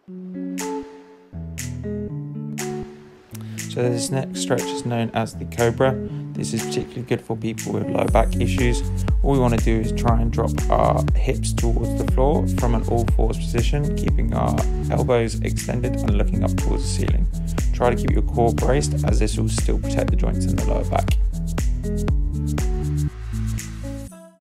So this next stretch is known as the Cobra. This is particularly good for people with lower back issues. All we want to do is try and drop our hips towards the floor from an all fours position, keeping our elbows extended and looking up towards the ceiling. Try to keep your core braced, as this will still protect the joints in the lower back.